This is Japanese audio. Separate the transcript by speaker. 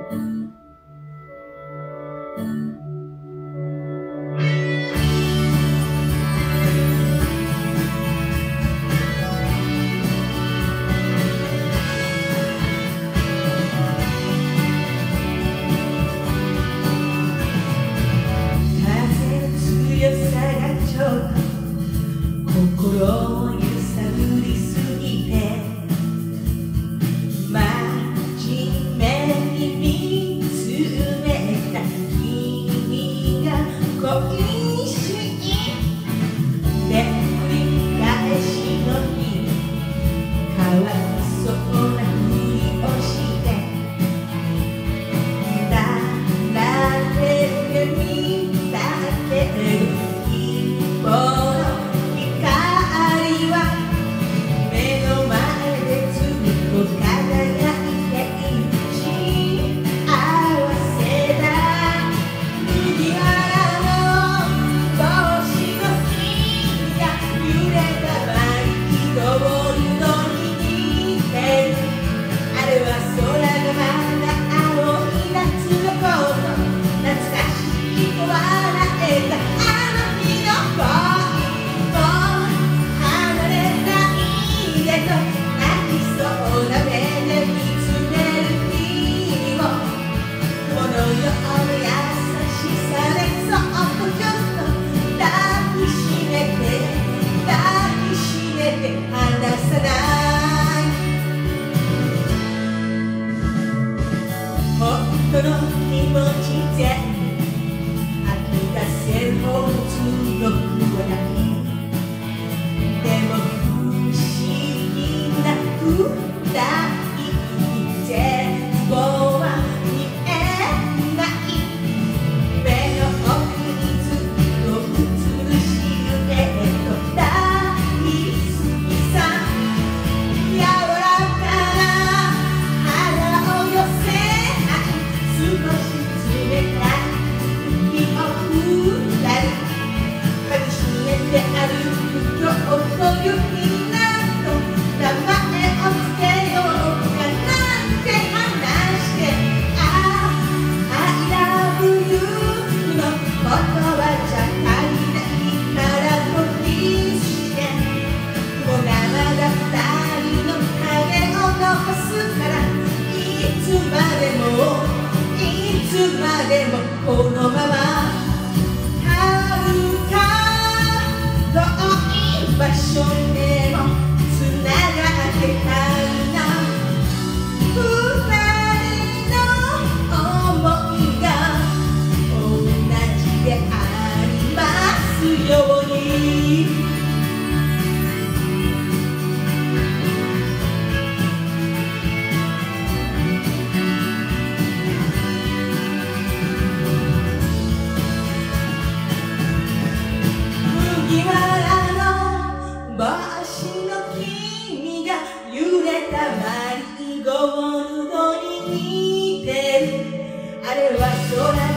Speaker 1: 心を揺さぶりすぎて真面目に見つめた君が恋しいで繰り返しの日かわいそうなふりをして並べてみたけど一歩この気持ちで吐き出せるほど強くはないでも不思議な二人で希望は見えない目の奥にずっと映るシルエット大好きさ柔らかな肌を寄せ少し冷たい息をふらりかみしめて歩く今日という日なんと名前をつけようかなんて話してI love you の言葉じゃ足りないからとキスしてもう生が二人の影を残すからいつまでもいつまでもこのまま遥か遠い場所でもつながってたいな二人の想いが同じでありますように麦わらの帽子の君が揺れたマリーゴールドに似てるあれは空